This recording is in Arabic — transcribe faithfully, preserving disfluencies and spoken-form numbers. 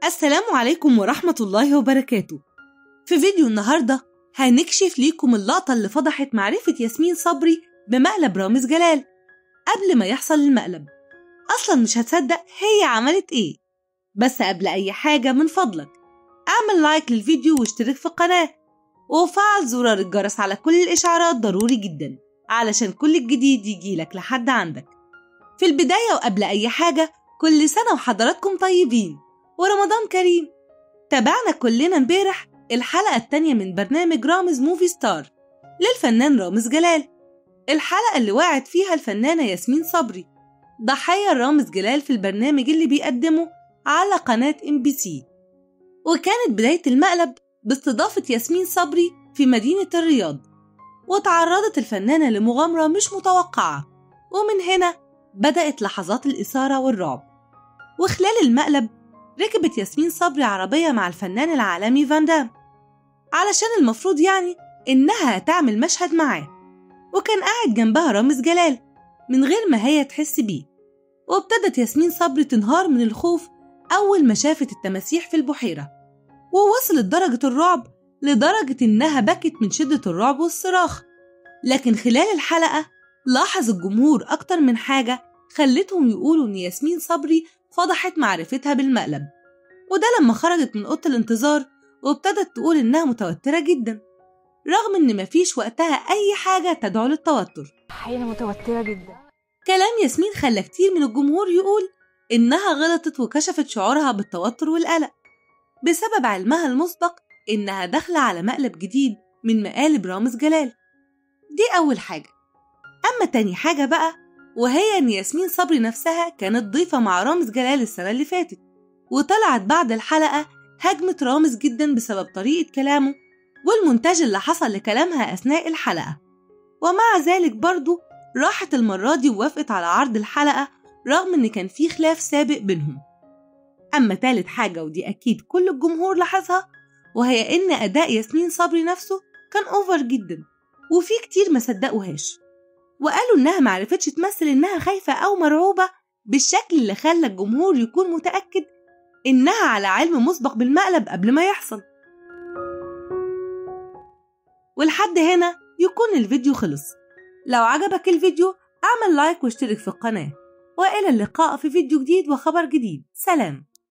السلام عليكم ورحمة الله وبركاته. في فيديو النهاردة هنكشف ليكم اللقطة اللي فضحت معرفة ياسمين صبري بمقلب رامز جلال قبل ما يحصل المقلب. أصلا مش هتصدق هي عملت إيه. بس قبل أي حاجة من فضلك اعمل لايك للفيديو واشترك في القناة وفعل زرار الجرس على كل الإشعارات، ضروري جدا علشان كل الجديد يجيلك لحد عندك. في البداية وقبل أي حاجة، كل سنة وحضراتكم طيبين ورمضان كريم. تابعنا كلنا امبارح الحلقة التانية من برنامج رامز موفي ستار للفنان رامز جلال، الحلقة اللي وقعت فيها الفنانة ياسمين صبري ضحية رامز جلال في البرنامج اللي بيقدمه على قناة ام بي سي. وكانت بداية المقلب باستضافة ياسمين صبري في مدينة الرياض، وتعرضت الفنانة لمغامرة مش متوقعة، ومن هنا بدأت لحظات الإثارة والرعب. وخلال المقلب ركبت ياسمين صبري عربية مع الفنان العالمي فان دام علشان المفروض يعني إنها تعمل مشهد معاه، وكان قاعد جنبها رامز جلال من غير ما هي تحس بيه. وابتدت ياسمين صبري تنهار من الخوف أول ما شافت التماسيح في البحيرة، ووصلت درجة الرعب لدرجة إنها بكت من شدة الرعب والصراخ. لكن خلال الحلقة لاحظ الجمهور أكتر من حاجة خلتهم يقولوا إن ياسمين صبري فضحت معرفتها بالمقلب، وده لما خرجت من أوضة الانتظار وابتدت تقول إنها متوترة جدا، رغم إن مفيش وقتها أي حاجة تدعو للتوتر. أنا متوترة جدا. كلام ياسمين خلى كتير من الجمهور يقول إنها غلطت وكشفت شعورها بالتوتر والقلق بسبب علمها المسبق إنها داخلة على مقلب جديد من مقالب رامز جلال. دي أول حاجة. أما تاني حاجة بقى، وهي إن ياسمين صبري نفسها كانت ضيفة مع رامز جلال السنة اللي فاتت، وطلعت بعد الحلقة هجمت رامز جدا بسبب طريقة كلامه والمونتاج اللي حصل لكلامها أثناء الحلقة. ومع ذلك برضو راحت المرة دي ووافقت على عرض الحلقة رغم إن كان في خلاف سابق بينهم. أما تالت حاجة، ودي أكيد كل الجمهور لاحظها، وهي إن أداء ياسمين صبري نفسه كان أوفر جدا، وفي كتير ما صدقوهاش وقالوا إنها معرفتش تمثل إنها خايفة أو مرعوبة بالشكل اللي خلى الجمهور يكون متأكد إنها على علم مسبق بالمقلب قبل ما يحصل. ولحد هنا يكون الفيديو خلص. لو عجبك الفيديو اعمل لايك واشترك في القناة، وإلى اللقاء في فيديو جديد وخبر جديد. سلام.